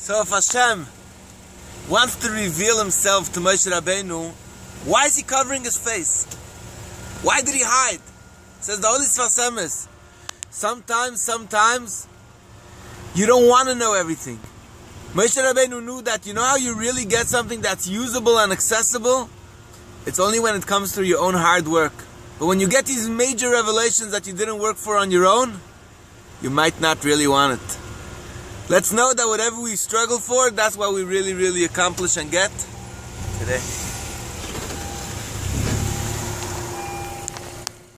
So if Hashem wants to reveal himself to Moshe Rabbeinu, why is he covering his face? Why did he hide? Says the Holy Sfas Emes. Sometimes you don't want to know everything. Moshe Rabbeinu knew that, you know how you really get something that's usable and accessible? It's only when it comes through your own hard work. But when you get these major revelations that you didn't work for on your own, you might not really want it. Let's know that whatever we struggle for, that's what we really accomplish and get today.